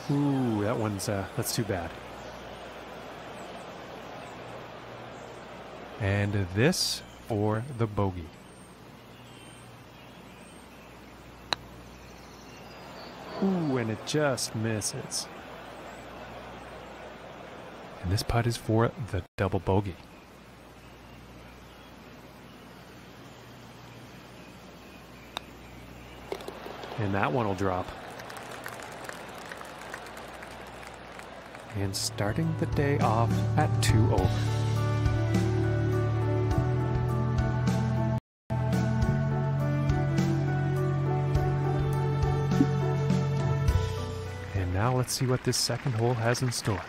Ooh, that one's, that's too bad. And this for the bogey. Ooh, and it just misses. And this putt is for the double bogey. And that one will drop. And starting the day off at 2 over. And now let's see what this second hole has in store.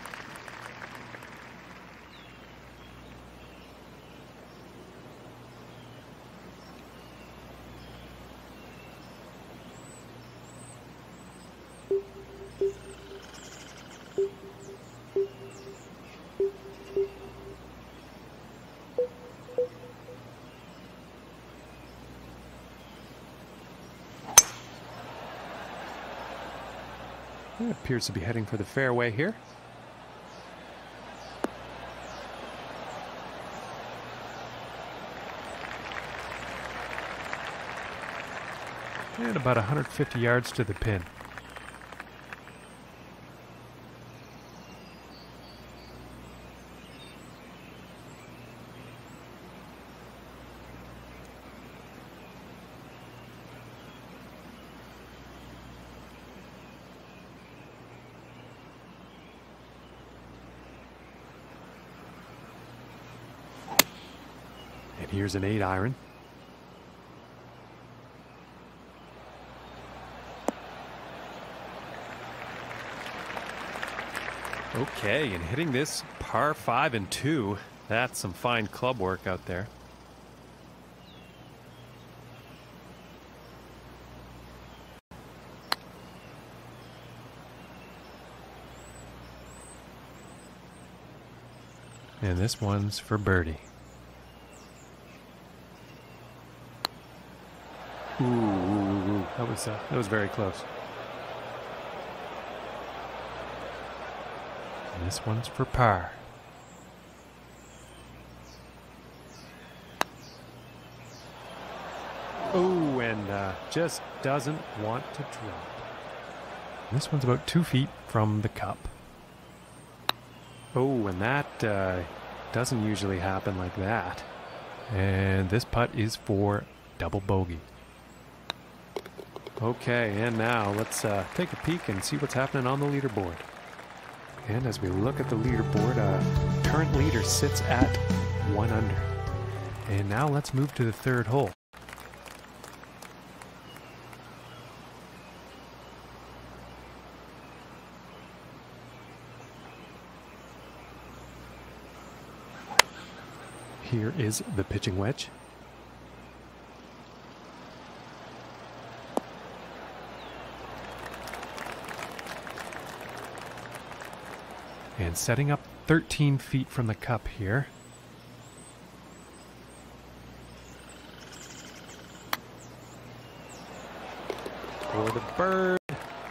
It appears to be heading for the fairway here. And about 150 yards to the pin. And here's an 8-iron. Okay, and hitting this par 5 and 2, that's some fine club work out there. And this one's for birdie. Ooh, that was very close. And this one's for par. Oh, and just doesn't want to drop. And this one's about 2 feet from the cup. Oh, and that doesn't usually happen like that. And this putt is for double bogey. Okay, and now let's take a peek and see what's happening on the leaderboard. And as we look at the leaderboard, current leader sits at 1 under. And now let's move to the third hole. Here is the pitching wedge. And setting up 13 feet from the cup here. For the bird.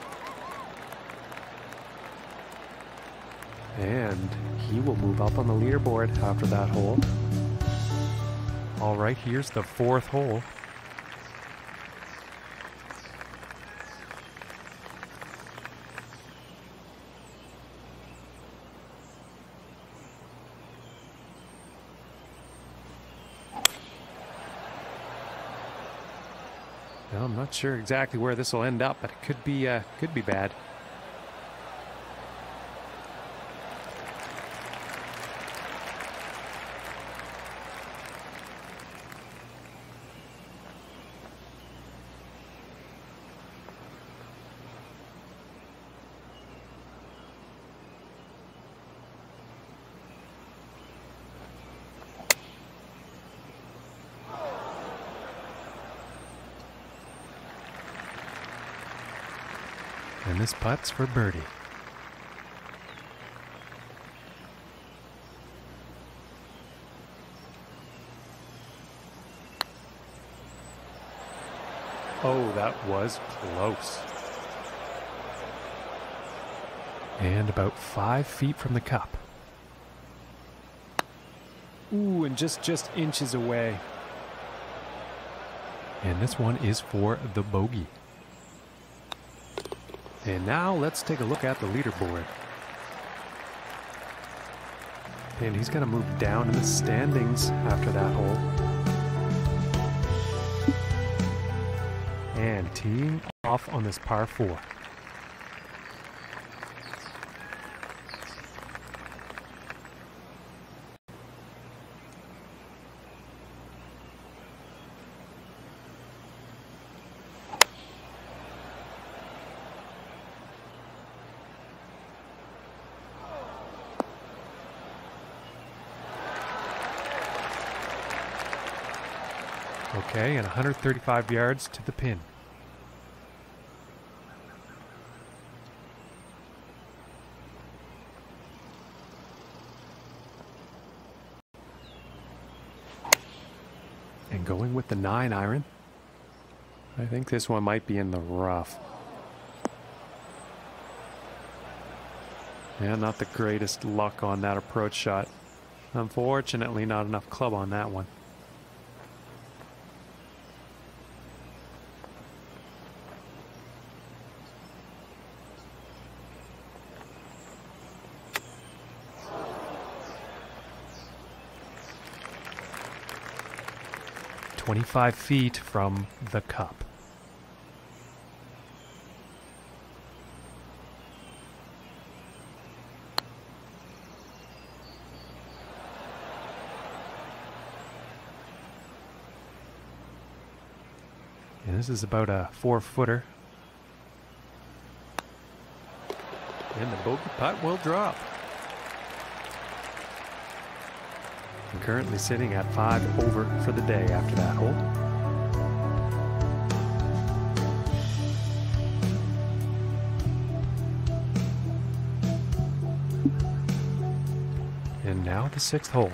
And he will move up on the leaderboard after that hole. All right, here's the fourth hole. Well, I'm not sure exactly where this will end up, but it could be bad. And this putt's for birdie. Oh, that was close. And about 5 feet from the cup. Ooh, and just inches away. And this one is for the bogey. And now let's take a look at the leaderboard. And he's going to move down in the standings after that hole. And teeing off on this par 4. Okay, and 135 yards to the pin. And going with the 9 iron. I think this one might be in the rough. Yeah, not the greatest luck on that approach shot. Unfortunately, not enough club on that one. "25 feet from the cup." And this is about a 4-footer. And the bogey putt will drop. I'm currently sitting at 5 over for the day after that hole. And now the 6th hole.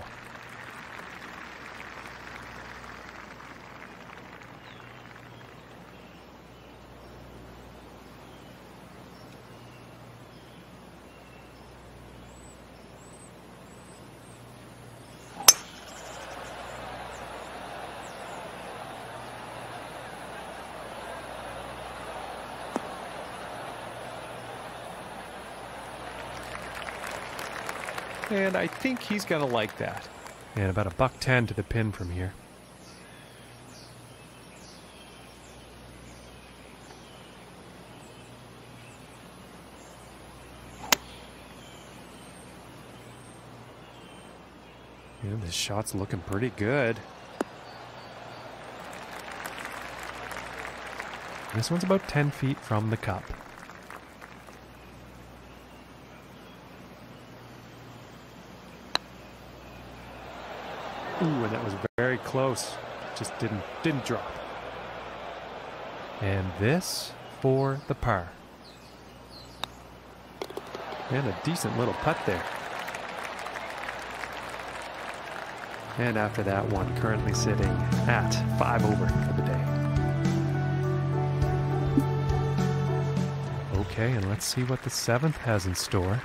And I think he's going to like that. And about $110 to the pin from here. And this shot's looking pretty good. This one's about 10 feet from the cup. Ooh, and that was very close. Just didn't drop. And this for the par. And a decent little putt there. And after that one, currently sitting at 5 over for the day. Okay, and let's see what the 7th has in store.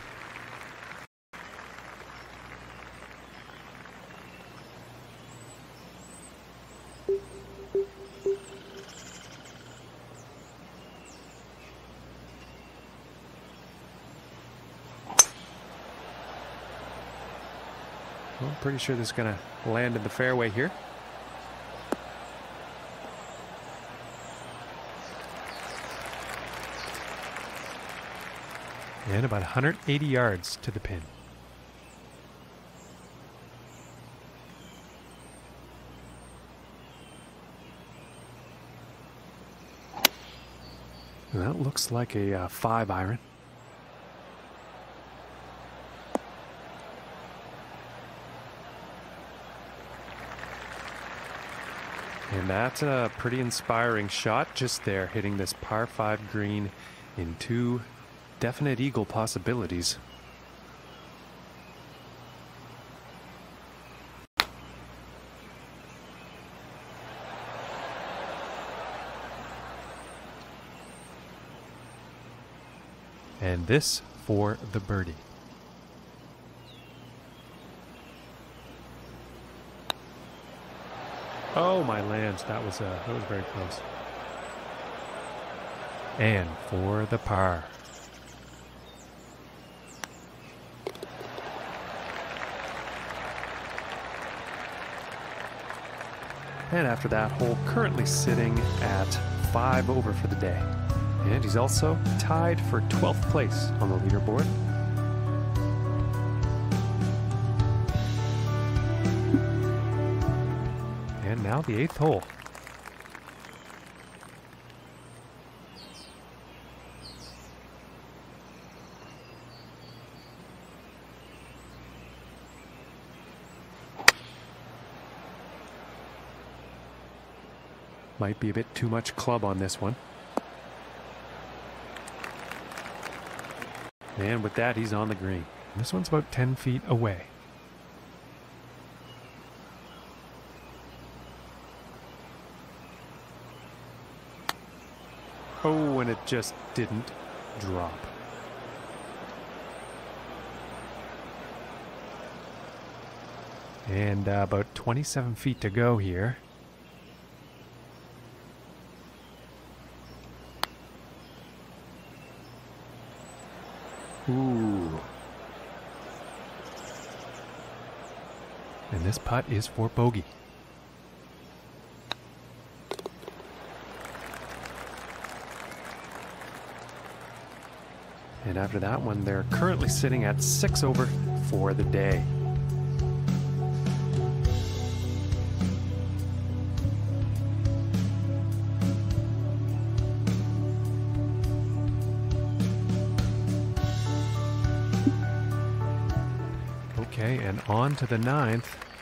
Well, I'm pretty sure this is going to land in the fairway here. And about 180 yards to the pin. And that looks like a 5 iron. And that's a pretty inspiring shot just there, hitting this par 5 green in 2 definite eagle possibilities. And this for the birdie. Oh my lands, that was very close. And for the par. And after that hole, currently sitting at 5 over for the day. And he's also tied for 12th place on the leaderboard. And now the 8th hole. Might be a bit too much club on this one. And with that, he's on the green. This one's about 10 feet away. Oh, and it just didn't drop. And about 27 feet to go here. Ooh. And this putt is for bogey. And after that one, they're currently sitting at 6 over for the day. Okay, and on to the 9th.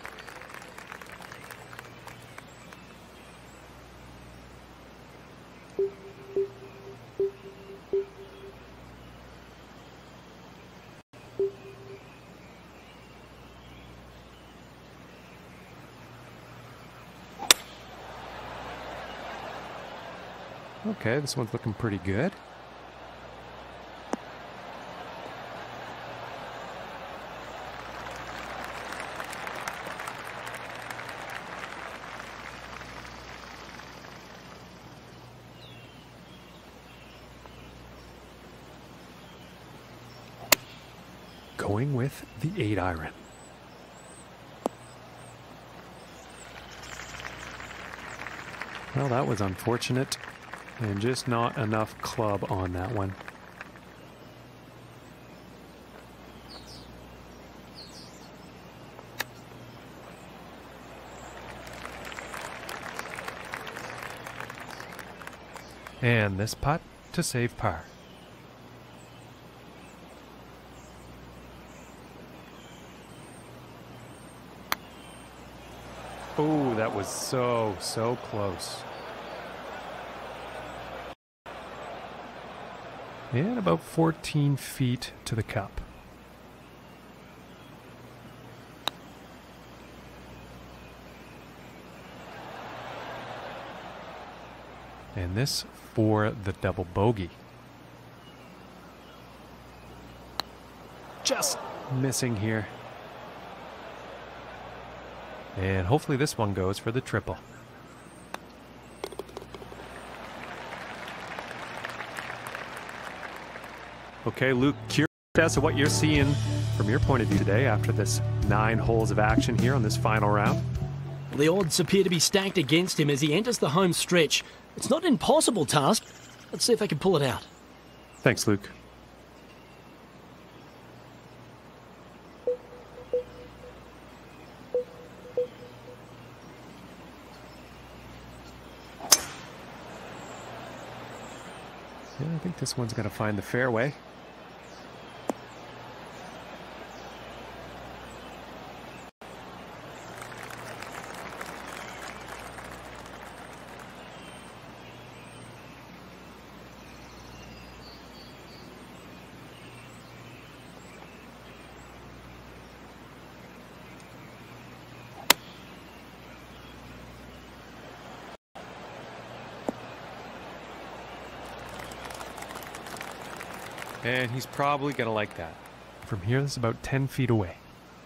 Okay, this one's looking pretty good. Going with the 8-iron. Well, that was unfortunate, and just not enough club on that one. And this putt to save par. Oh, that was so close. And about 14 feet to the cup. And this for the double bogey. Just missing here. And hopefully this one goes for the triple. Okay, Luke, curious as to what you're seeing from your point of view today after this 9 holes of action here on this final round. The odds appear to be stacked against him as he enters the home stretch. It's not an impossible task. Let's see if I can pull it out. Thanks, Luke. Yeah, I think this one's going to find the fairway. And he's probably going to like that. From here, this is about 10 feet away.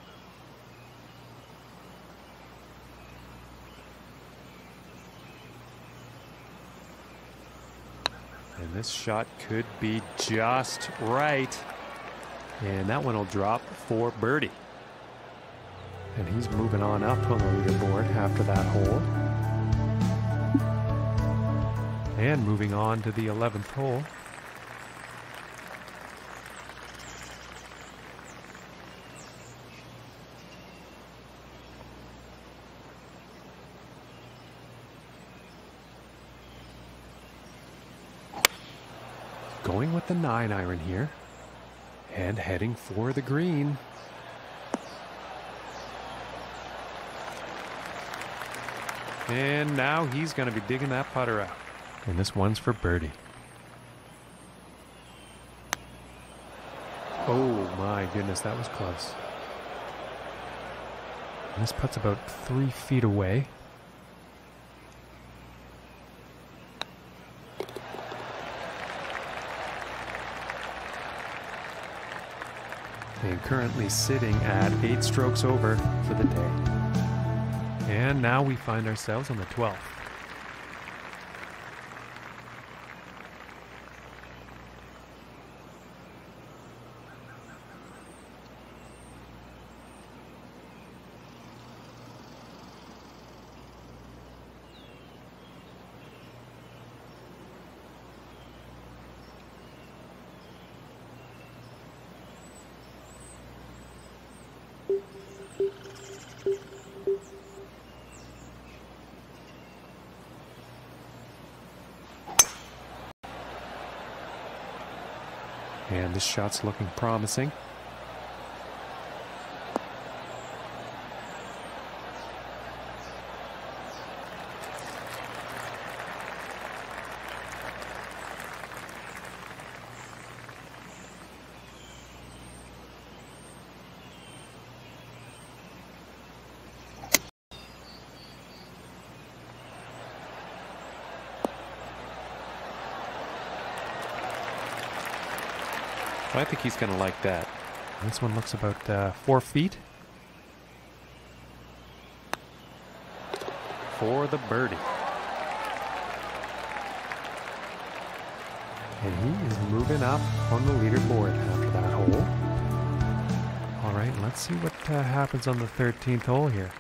And this shot could be just right. And that one will drop for birdie. And he's moving on up on the leaderboard after that hole. And moving on to the 11th hole. Going with the 9-iron here. And heading for the green. And now he's going to be digging that putter out. And this one's for birdie. Oh my goodness, that was close. And this putt's about 3 feet away. And currently sitting at 8 strokes over for the day. And now we find ourselves on the 12th. And this shot's looking promising. I think he's going to like that. This one looks about 4 feet. For the birdie. And he is moving up on the leaderboard after that hole. All right, let's see what happens on the 13th hole here.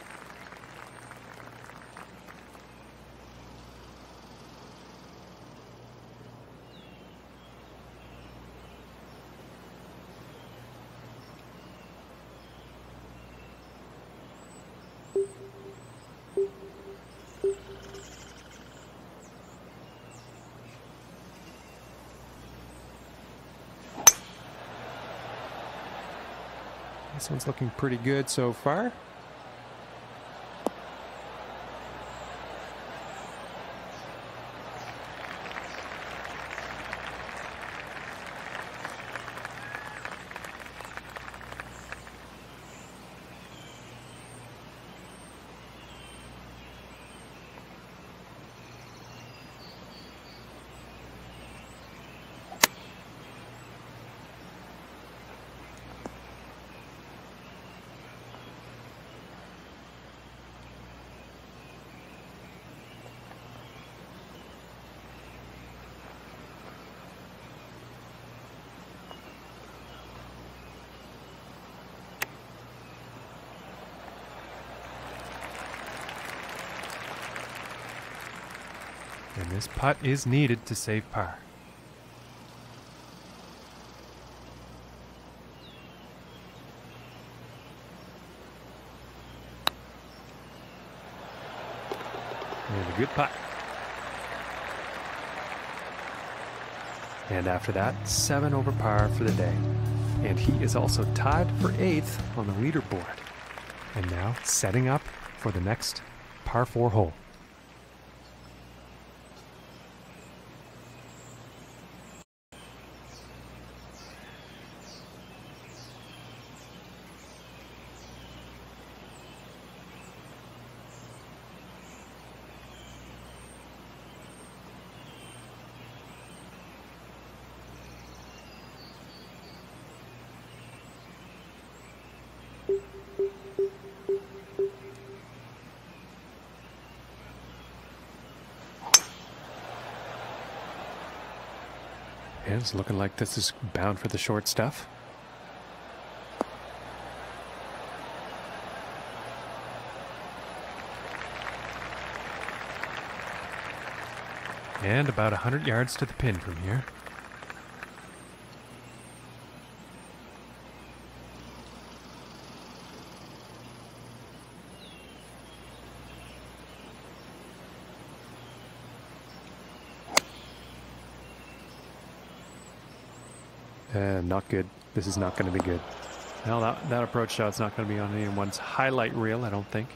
This one's looking pretty good so far. And this putt is needed to save par. And a good putt. And after that, 7 over par for the day. And he is also tied for 8th on the leaderboard. And now setting up for the next par 4 hole. And it's looking like this is bound for the short stuff. And about 100 yards to the pin from here. Not good. This is not going to be good. Now that approach shot's not going to be on anyone's highlight reel, I don't think.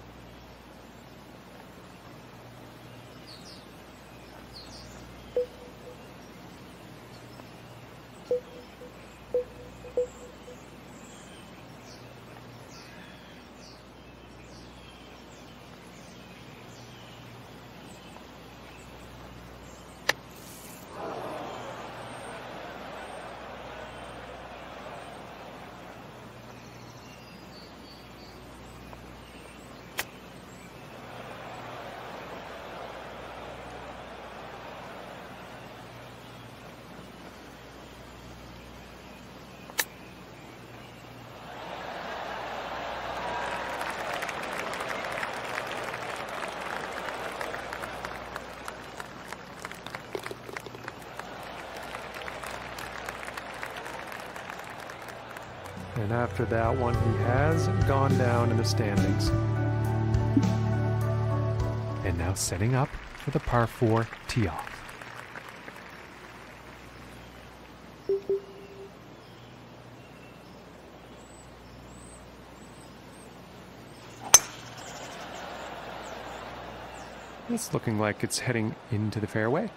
And after that one, he has gone down in the standings. And now setting up for the par 4 tee off. It's looking like it's heading into the fairway.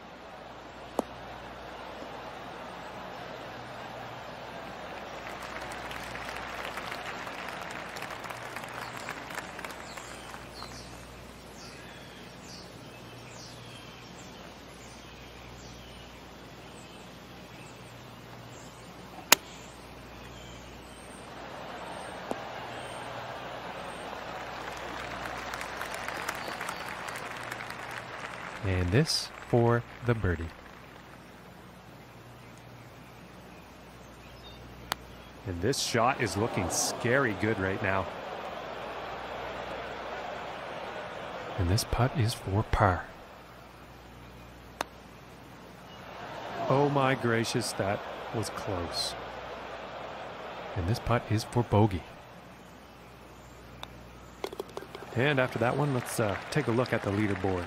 And this for the birdie. And this shot is looking scary good right now. And this putt is for par. Oh my gracious, that was close. And this putt is for bogey. And after that one, let's take a look at the leaderboard.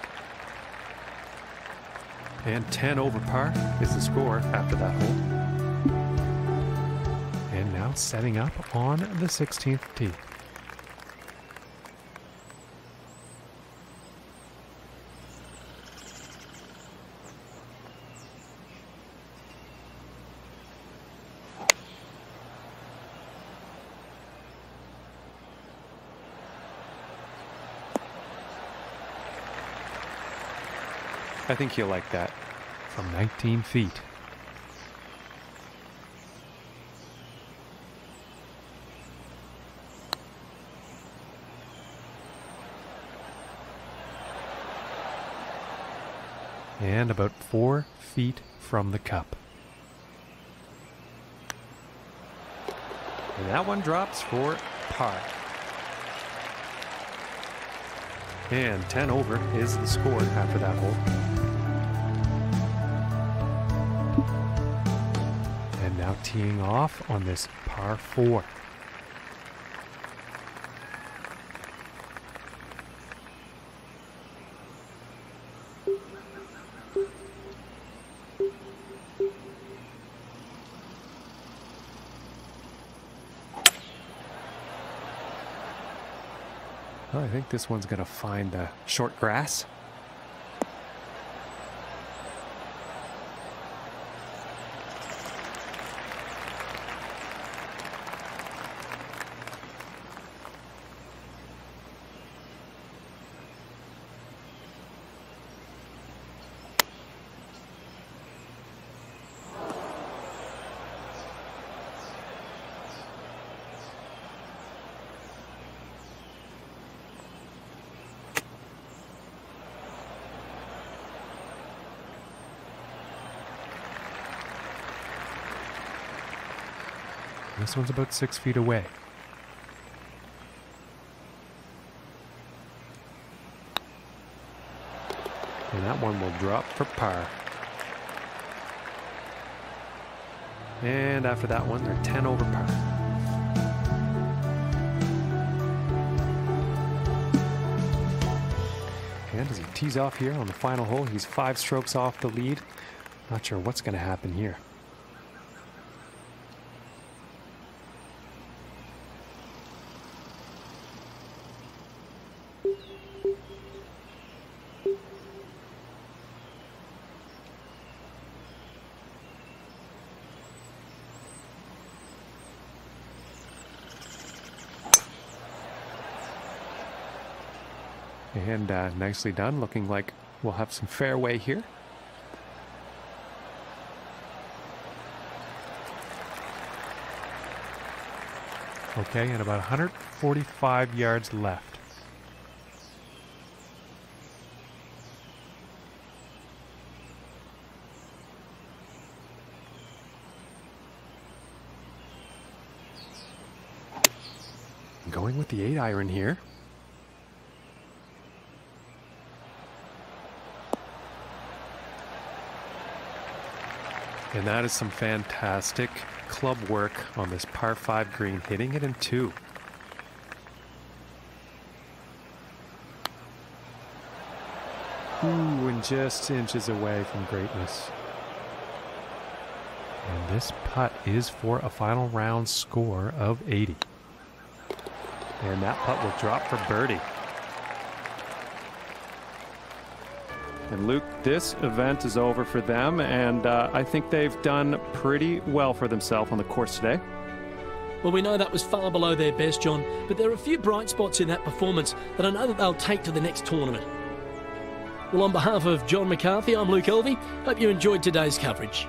And 10 over par is the score after that hole. And now setting up on the 16th tee. I think you'll like that. From 19 feet. And about 4 feet from the cup. And that one drops for par. And 10 over is the score after that hole. And now teeing off on this par 4. Well, I think this one's going to find the short grass. This one's about 6 feet away. And that one will drop for par. And after that one, they're 10 over par. And as he tees off here on the final hole, he's 5 strokes off the lead. Not sure what's going to happen here. And nicely done, looking like we'll have some fairway here. Okay, and about 145 yards left. Going with the 8-iron here. And that is some fantastic club work on this par 5 green, hitting it in 2. Ooh, and just inches away from greatness. And this putt is for a final round score of 80. And that putt will drop for birdie. And Luke, this event is over for them, and I think they've done pretty well for themselves on the course today. Well, we know that was far below their best, John, but there are a few bright spots in that performance that I know that they'll take to the next tournament. Well, on behalf of John McCarthy, I'm Luke Elvey. Hope you enjoyed today's coverage.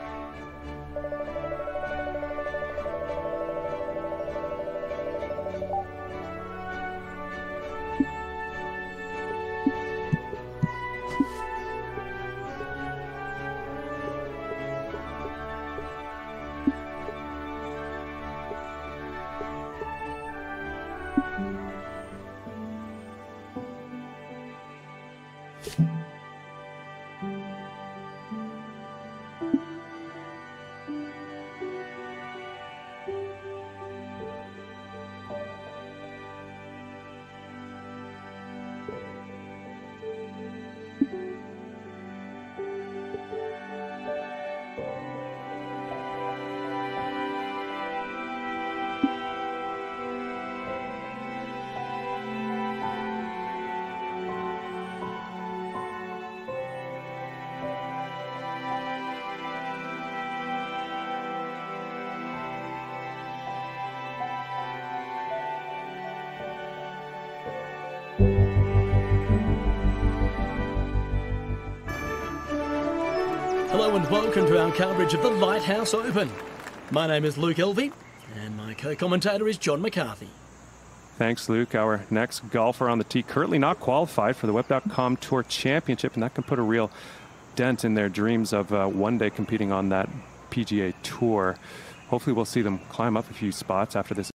Hello and welcome to our coverage of the Lighthouse Open. My name is Luke Elvey and my co-commentator is John McCarthy. Thanks, Luke. Our next golfer on the tee currently not qualified for the Web.com Tour Championship, and that can put a real dent in their dreams of one day competing on that PGA Tour. Hopefully we'll see them climb up a few spots after this.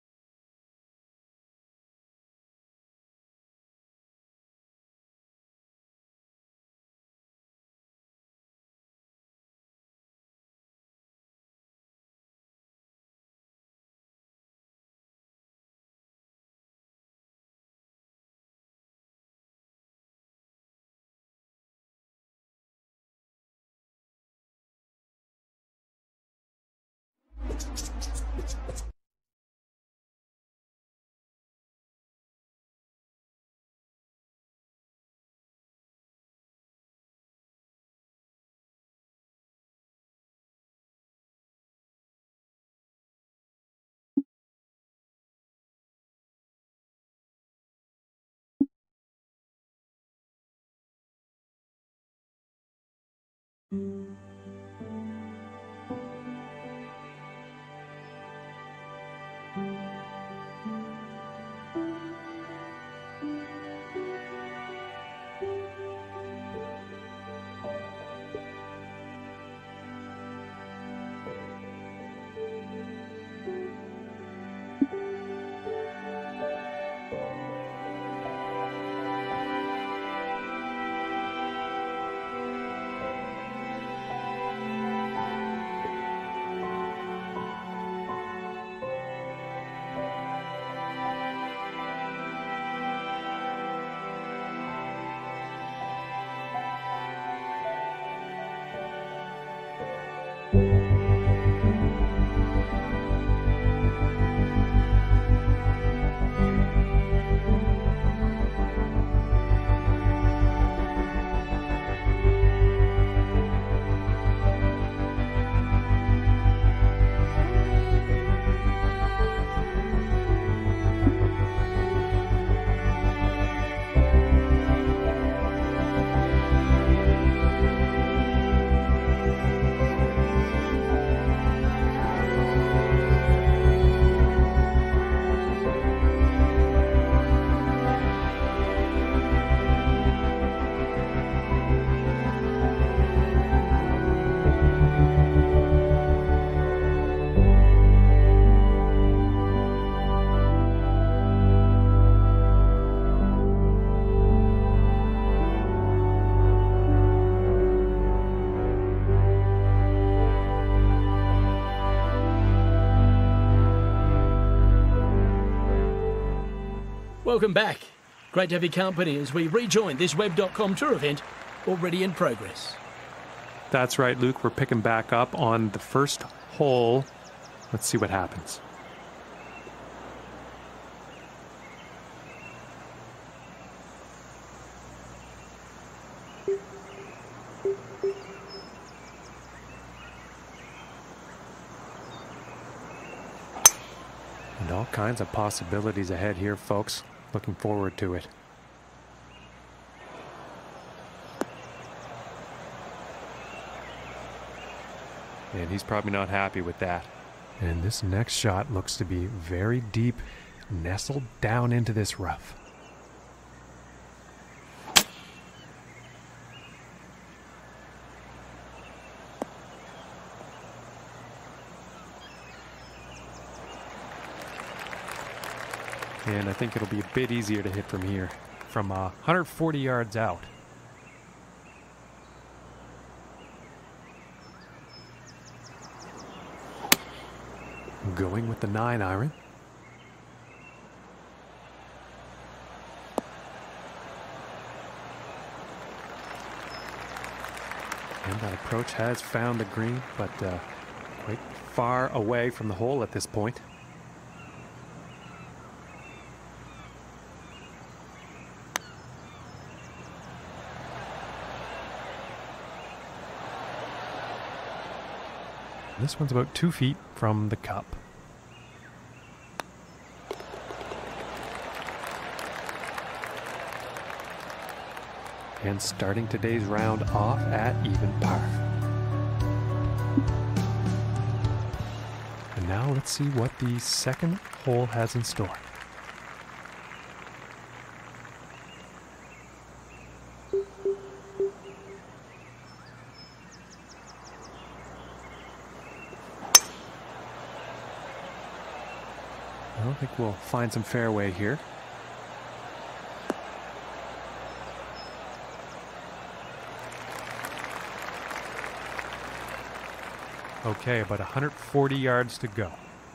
Welcome back. Great to have your company as we rejoin this web.com tour event already in progress. That's right, Luke. We're picking back up on the first hole. Let's see what happens. And all kinds of possibilities ahead here, folks. Looking forward to it. And he's probably not happy with that. And this next shot looks to be very deep, nestled down into this rough. And I think it'll be a bit easier to hit from here, from 140 yards out. Going with the 9-iron. And that approach has found the green, but quite far away from the hole at this point. This one's about 2 feet from the cup. And starting today's round off at even par. And now let's see what the second hole has in store. I think we'll find some fairway here. Okay, about 140 yards to go.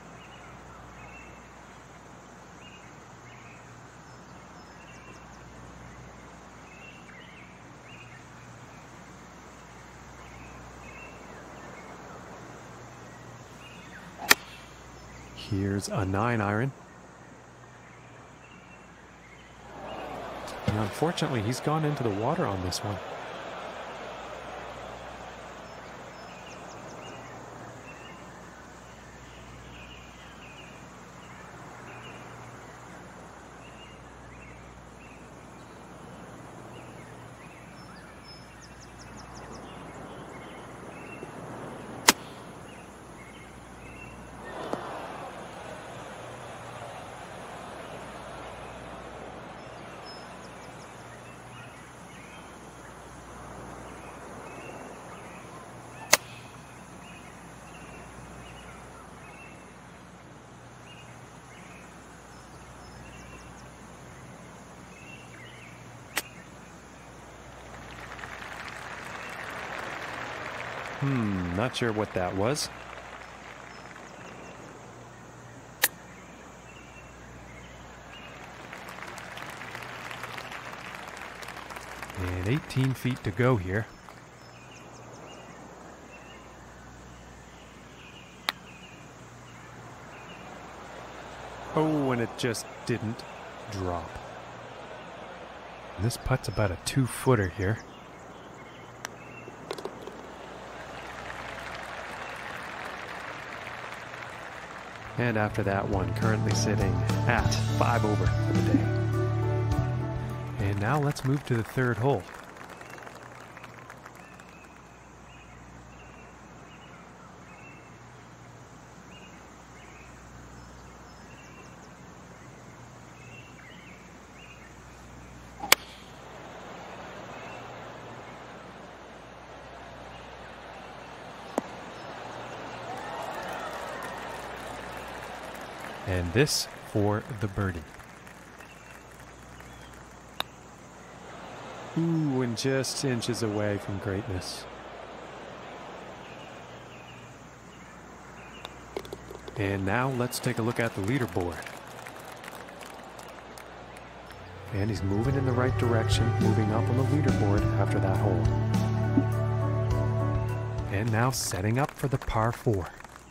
Here's a 9-iron. And unfortunately, he's gone into the water on this one. Not sure what that was. And 18 feet to go here. Oh, and it just didn't drop. And this putt's about a 2-footer here. And after that one, currently sitting at 5 over for the day. And now let's move to the third hole. And this for the birdie. Ooh, and just inches away from greatness. And now let's take a look at the leaderboard. And he's moving in the right direction, moving up on the leaderboard after that hole. And now setting up for the par 4.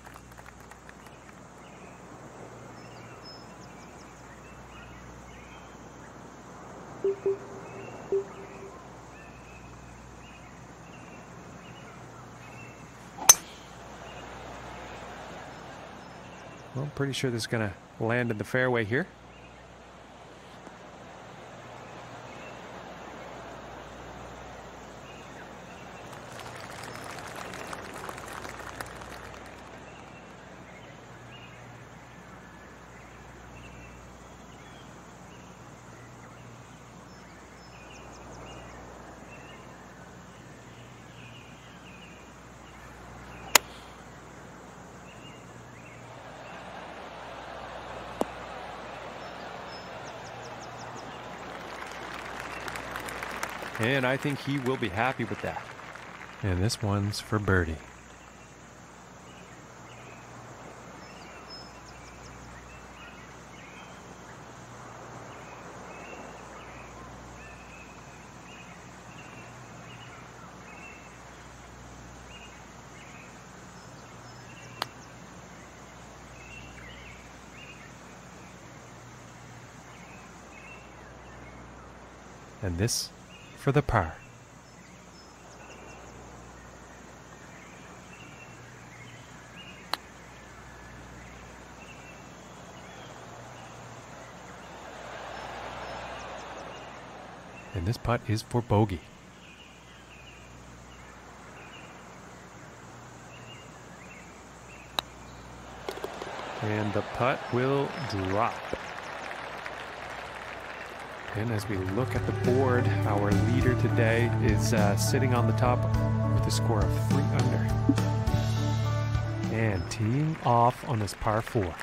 Well, I'm pretty sure this is going to land in the fairway here. And I think he will be happy with that. And this one's for birdie. And this for the par. And this putt is for bogey. And the putt will drop. And as we look at the board, our leader today is sitting on the top with a score of 3 under. And teeing off on this par 4.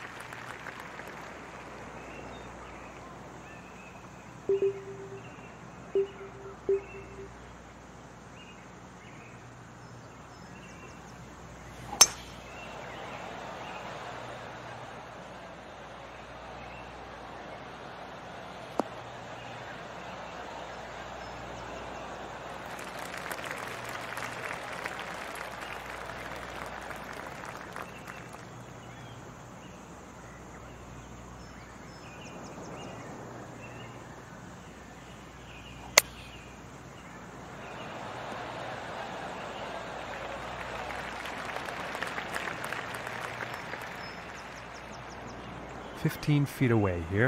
"15 feet away here."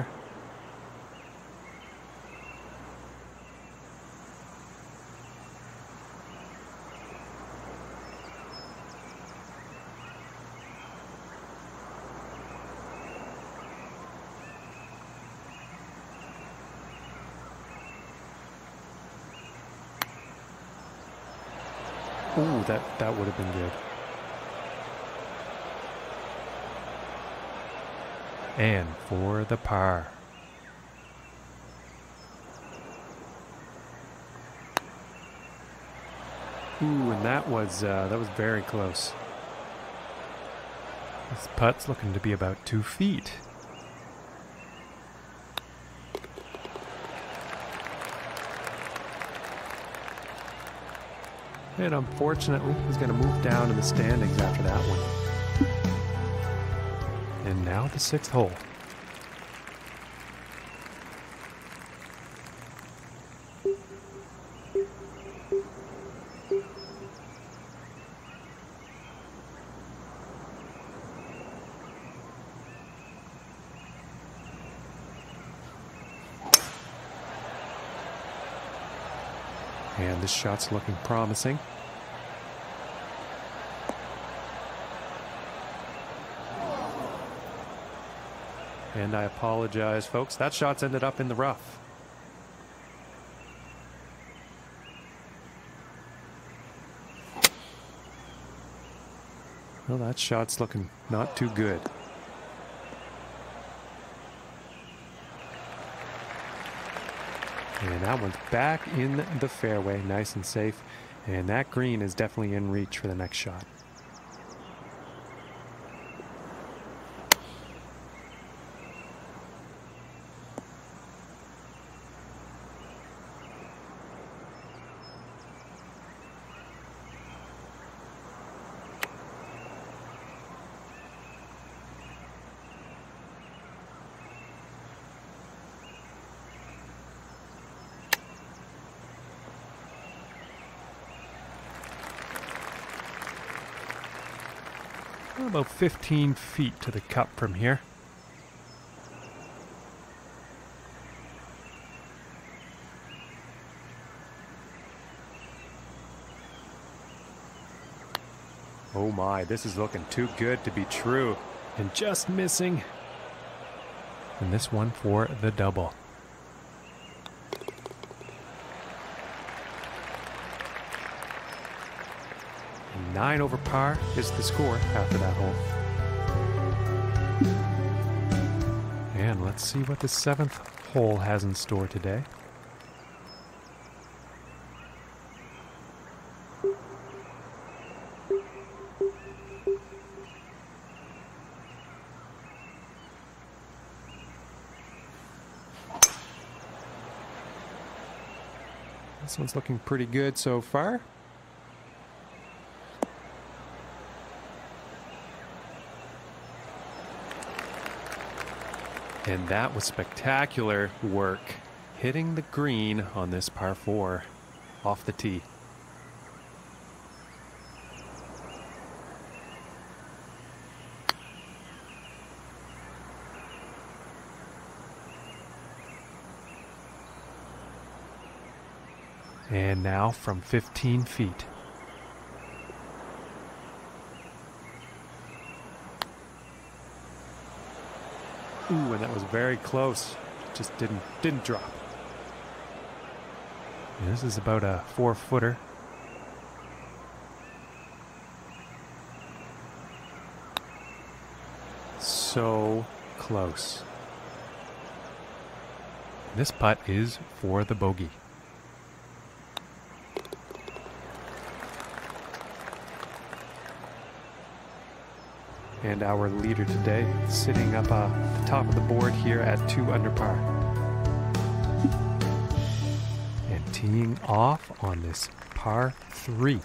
Ooh, that would have been good. And for the par. Ooh, and that was very close. This putt's looking to be about 2 feet. And unfortunately, he's going to move down in the standings after that one. And now the 6th hole. And this shot's looking promising. And I apologize, folks. That shot's ended up in the rough. Well, that shot's looking not too good. And that one's back in the fairway, nice and safe. And that green is definitely in reach for the next shot. About 15 feet to the cup from here. Oh my, this is looking too good to be true. And just missing. And this one for the double. And 9 over par is the score after that hole. And let's see what the 7th hole has in store today. This one's looking pretty good so far. And that was spectacular work, hitting the green on this par 4 off the tee. And now from 15 feet. Ooh, and that was very close. Just didn't drop. And this is about a 4-footer. So close. This putt is for the bogey. And our leader today sitting up the top of the board here at 2 under par. And teeing off on this par 3.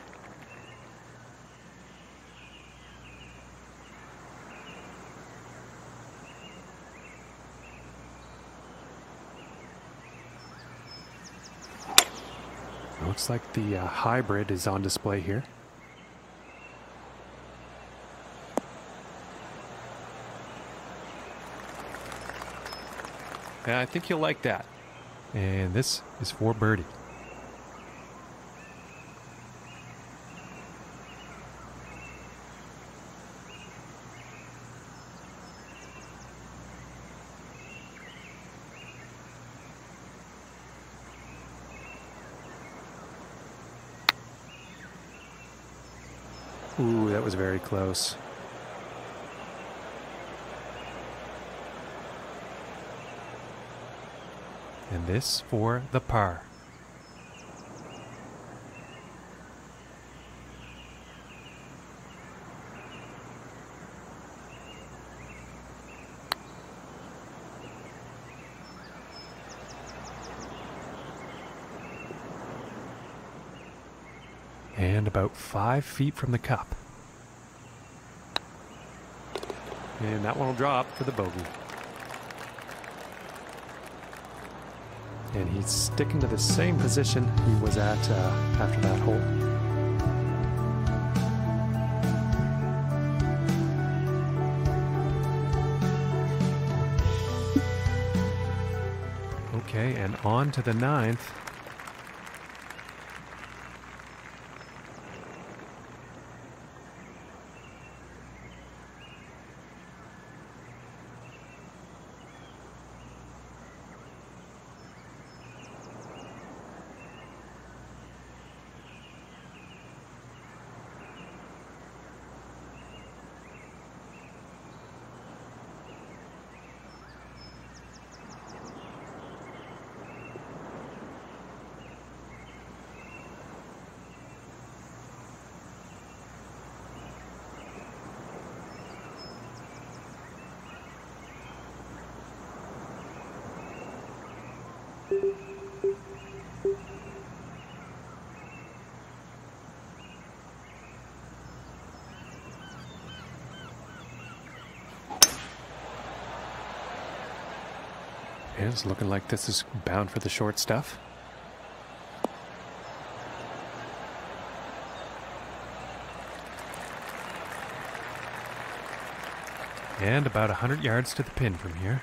Looks like the hybrid is on display here. And I think you'll like that. And this is for birdie. Ooh, that was very close. And this for the par. And about 5 feet from the cup. And that one will drop for the bogey. And he's sticking to the same position he was at after that hole. Okay, and on to the 9th. And it's looking like this is bound for the short stuff. And about 100 yards to the pin from here.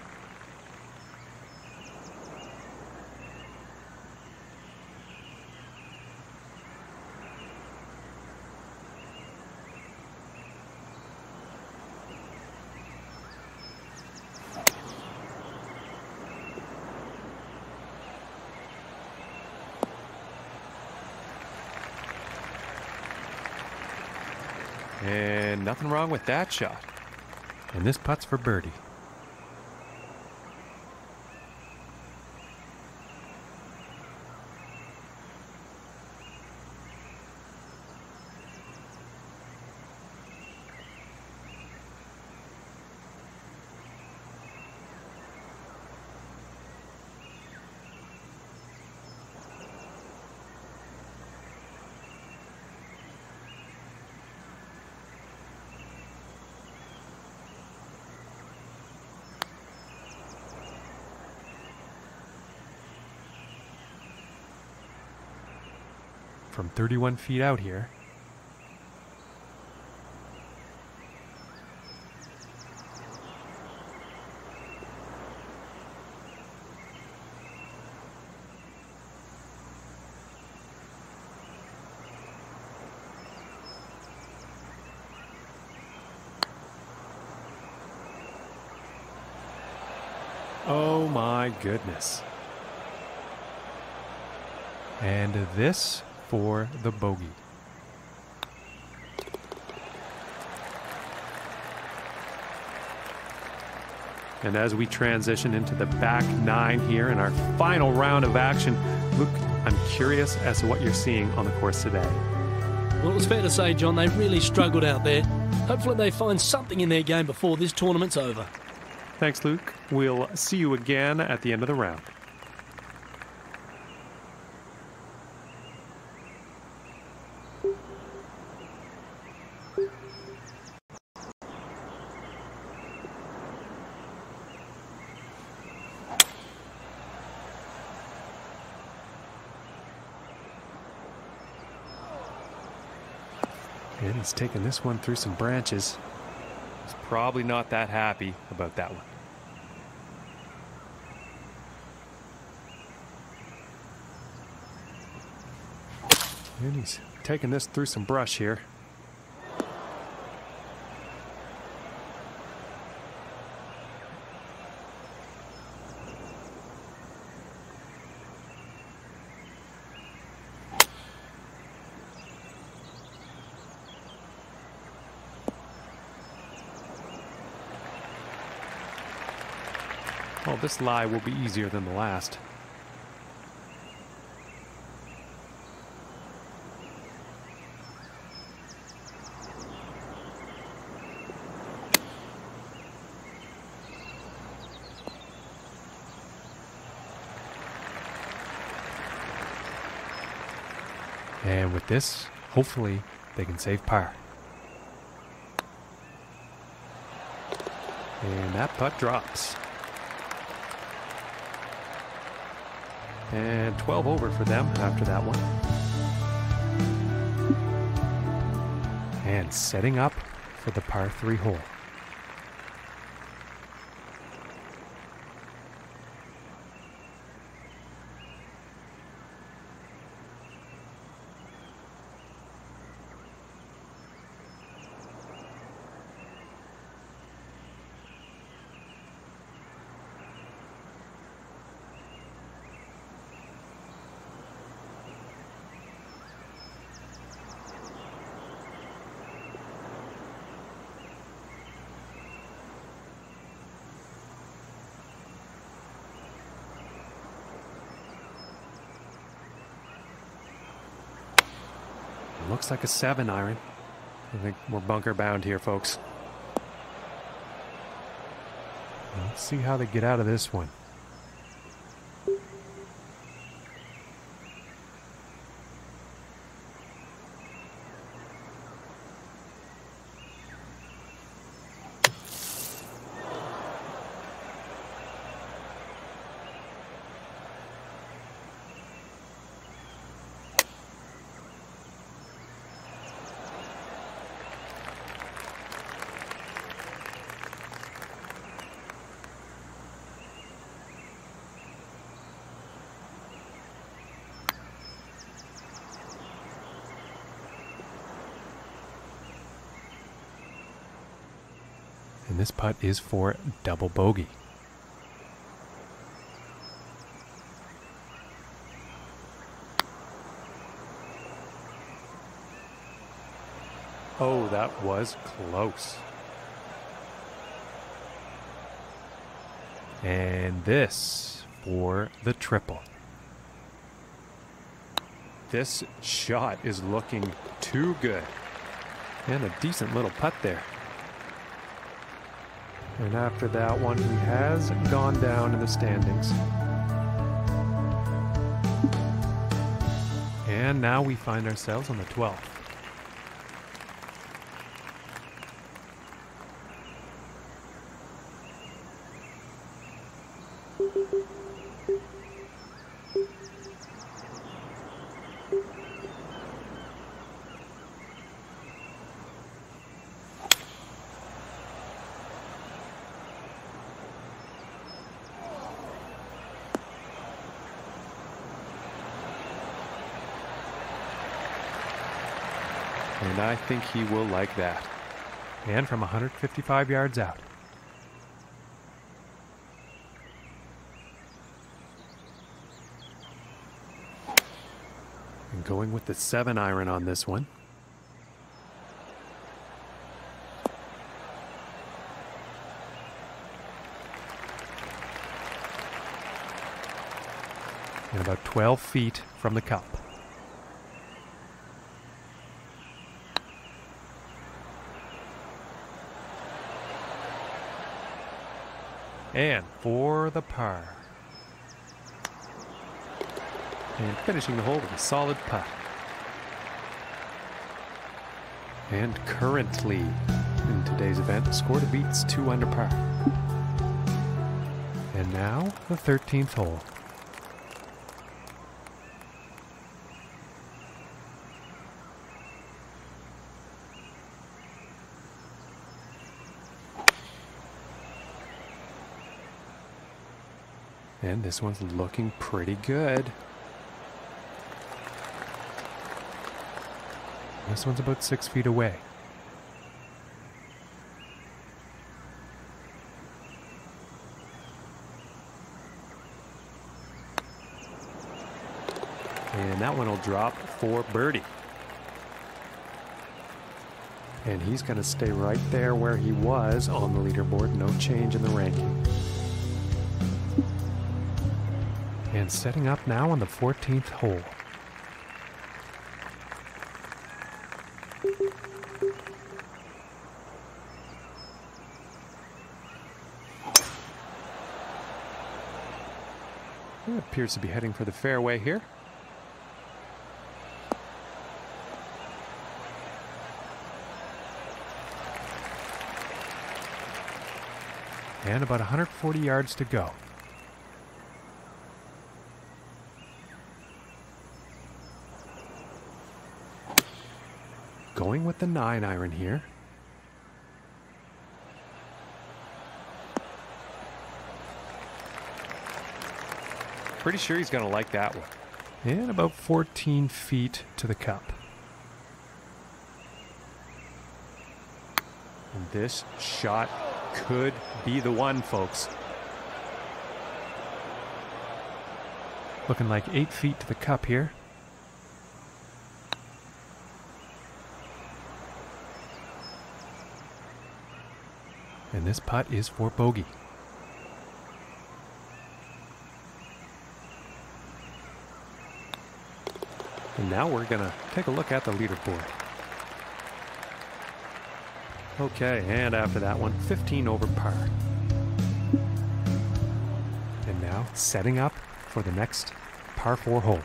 And nothing wrong with that shot. And this putt's for birdie. From 31 feet out here. Oh my goodness. And this for the bogey. And as we transition into the back nine here in our final round of action, Luke, I'm curious as to what you're seeing on the course today. Well, it's fair to say, John, they really struggled out there. Hopefully they find something in their game before this tournament's over. Thanks, Luke. We'll see you again at the end of the round. And he's taking this one through some branches. He's probably not that happy about that one. And he's taking this through some brush here. Well, this lie will be easier than the last. And with this, hopefully, they can save par. And that putt drops. And 12 over for them after that one. And setting up for the par 3 hole. Looks like a 7 iron. I think we're bunker bound here, folks. Let's see how they get out of this one. And this putt is for double bogey. Oh, that was close. And this for the triple. This shot is looking too good. And a decent little putt there. And after that one, he has gone down in the standings. And now we find ourselves on the 12th. And I think he will like that. And from 155 yards out. And going with the 7-iron on this one. And about 12 feet from the cup. And for the par. And finishing the hole with a solid putt. And currently, in today's event, the score to beat's 2 under par. And now, the 13th hole. And this one's looking pretty good. This one's about 6 feet away. And that one will drop for birdie. And he's going to stay right there where he was on the leaderboard. No change in the ranking. And setting up now on the 14th hole. It appears to be heading for the fairway here. And about 140 yards to go. Going with the 9-iron here. Pretty sure he's going to like that one. And about 14 feet to the cup. And this shot could be the one, folks. Looking like 8 feet to the cup here. And this putt is for bogey. And now we're going to take a look at the leaderboard. Okay, and after that one, 15 over par. And now setting up for the next par 4 hole.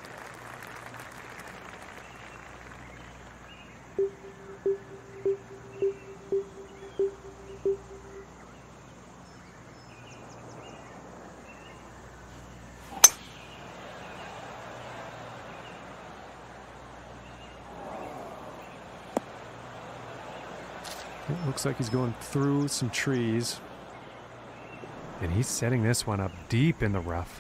It looks like he's going through some trees. And he's setting this one up deep in the rough.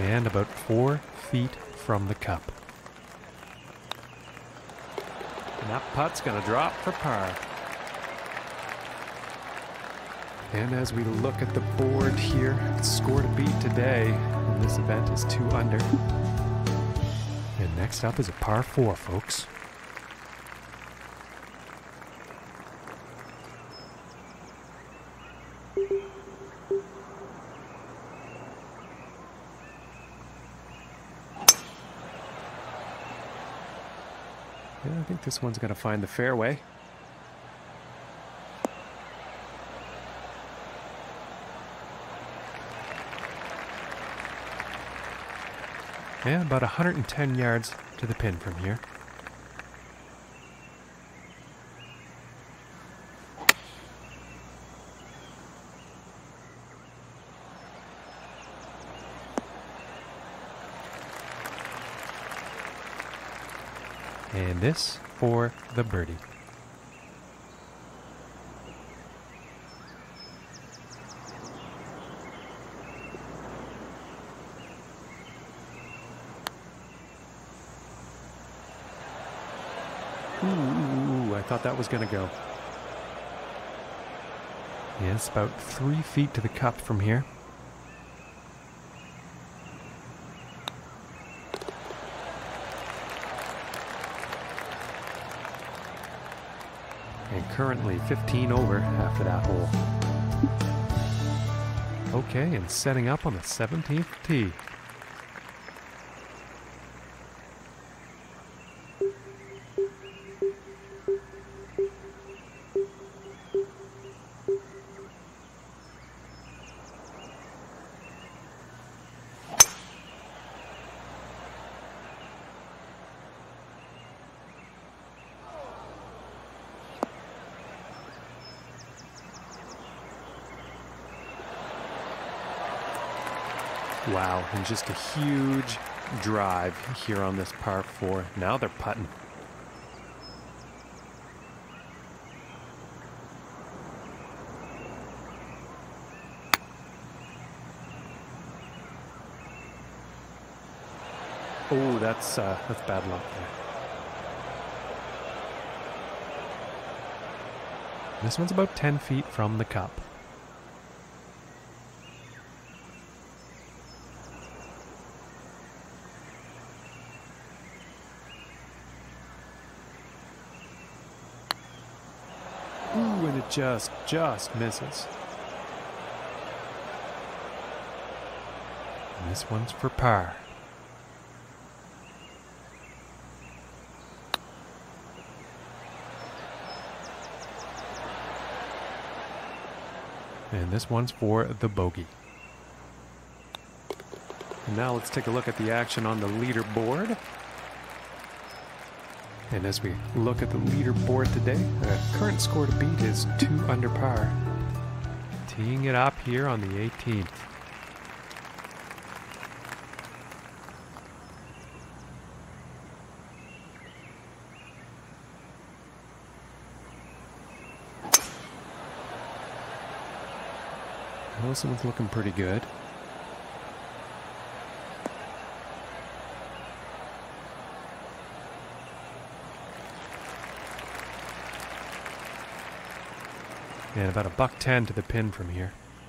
and about 4 feet from the cup. And that putt's going to drop for par. And as we look at the board here, the score to beat today in this event is 2 under. And next up is a par 4, folks. Yeah, I think this one's going to find the fairway. Yeah, about 110 yards to the pin from here. And this for the birdie. Ooh, I thought that was going to go. Yes, about 3 feet to the cup from here. And currently 15 over after that hole. Okay, and setting up on the 17th tee. Wow, and just a huge drive here on this par 4. Now they're putting. Oh, that's bad luck there. This one's about 10 feet from the cup. Ooh, and it just misses. And this one's for par. And this one's for the bogey. And now let's take a look at the action on the leaderboard. And as we look at the leaderboard today, the current score to beat is 2 under par. Teeing it up here on the 18th. Well, this one's looking pretty good. And about $110 to the pin from here.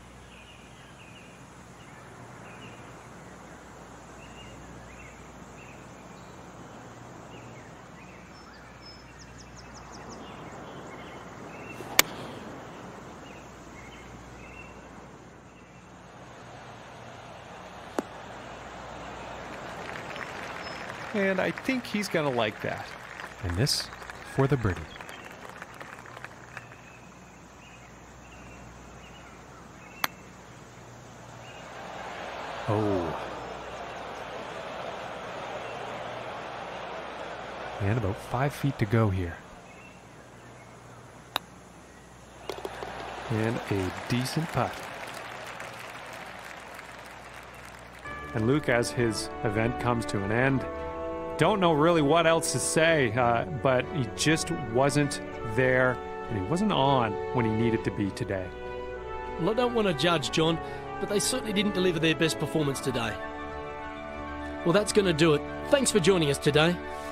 And I think he's going to like that. And this for the birdie. Oh. And about 5 feet to go here. And a decent putt. And Luke, as his event comes to an end, don't know really what else to say, but he just wasn't there, and he wasn't on when he needed to be today. Well, I don't want to judge, John, but they certainly didn't deliver their best performance today. Well, that's going to do it. Thanks for joining us today.